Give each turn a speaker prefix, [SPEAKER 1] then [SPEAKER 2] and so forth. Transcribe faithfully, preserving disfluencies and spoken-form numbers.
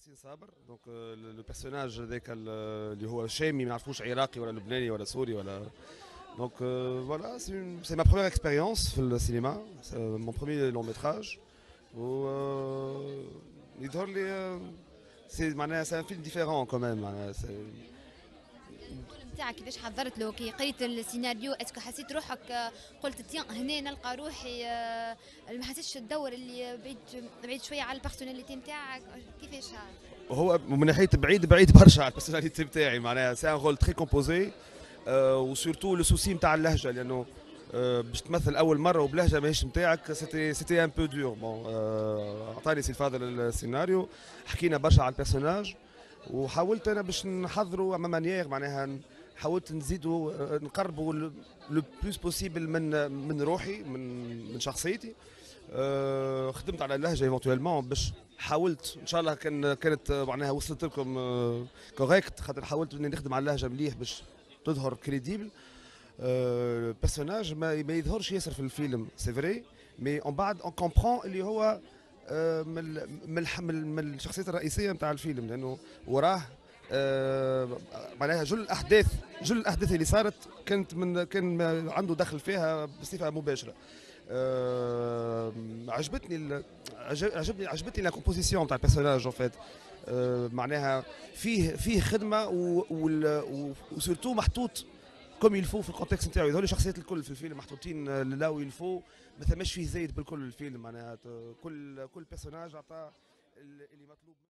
[SPEAKER 1] ياسين صابر. دونك لو بيرسوناج هذاك اللي هو شامي ما نعرفوش عراقي ولا لبناني ولا سوري ولا. دونك فوالا سي ما بروميير اكسبيريونس في السينما، مون بروميير لون ميتراج. و يظهر لي سي معناها سي ان فيلم ديفيرون كوميم معناها.
[SPEAKER 2] نتاعك كيفاش حضرت له كي قريت السيناريو؟ اسكو حسيت روحك قلت تيان هنا نلقى روحي ما حسيتش الدور اللي بعيد بعيد شويه على البيرسوناليتي نتاعك؟ كيفاش
[SPEAKER 1] هو من ناحيه بعيد بعيد برشا على البيرسوناليتي نتاعي معناها سي ان رول تري كومبوزي وسورتو لو سوسي نتاع اللهجه لانه باش تمثل اول مره وبلهجه ماهيش نتاعك سيتي سيتي ان بو دور. بون عطاني سي فاضل السيناريو، حكينا برشا على البيرسوناج وحاولت انا باش نحضروا اما مانيير معناها حاولت نزيدوا نقربوا لو بلوس بوسيبل من من روحي من من شخصيتي. أه خدمت على اللهجه ايفونتويلمون باش حاولت ان شاء الله كان كانت معناها وصلت لكم أه كوريكت، خاطر حاولت اني نخدم على اللهجه مليح باش تظهر كريديبل. أه بيرسوناج ما, ما يظهرش ياسر في الفيلم سي فري، مي اون بعد اون كومبرون اللي هو أه من من من الشخصيات الرئيسيه نتاع الفيلم، لانه وراه آه معناها جل الاحداث جل الاحداث اللي صارت كانت من كان عنده دخل فيها بصفه مباشره. آه عجبتني عجبني عجبتني لا كومبوزيسيون تاع البيرسوناج اون فيت. آه معناها فيه فيه خدمه وسورتو محطوط كوم يلفو في الكونتكست نتاعو. هذول الشخصيات الكل في الفيلم محطوطين لا ويلفو، ما ثماش فيه زايد بالكل الفيلم معناها كل كل بيرسوناج عطاه اللي مطلوب.